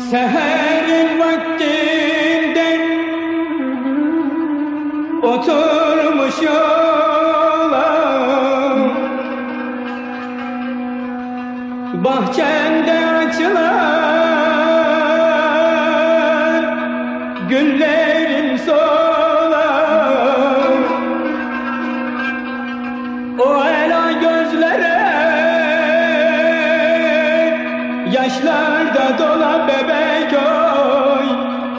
Seherin vaktinde oturmuş olam, bahçende açılan güllerin solar. O ela gözlere yaşlarda dola bebek oy,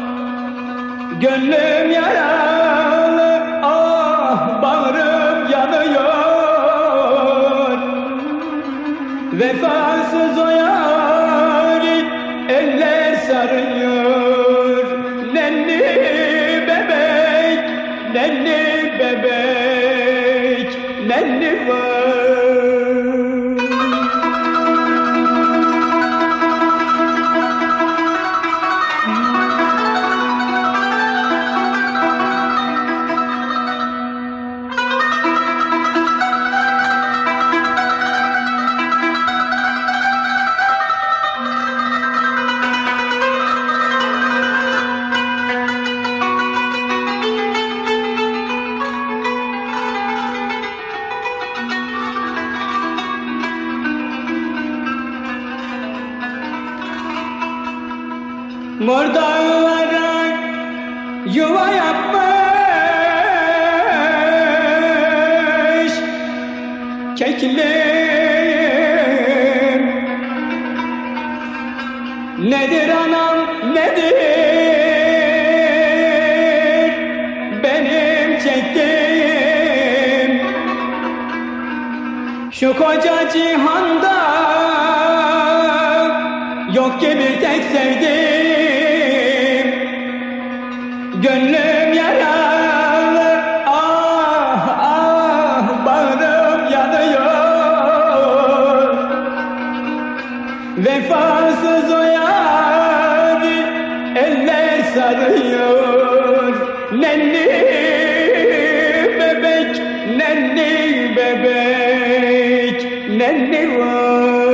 gönlüm yaralı, ah bağrım yanıyor. Vefasız o yâri eller sarıyor. Nenni bebek, nenni bebek, nenni var. Mor dağlara yuva yapmış keklim. Nedir anam nedir benim çektiğim? Şu koca cihanda yok ki bir tek sevdiğim. Gönlüm yaralı, ah ah bağrım yanıyor. Vefasız o yâri eller sarıyor. Nenni bebek, nenni bebek, nenni var.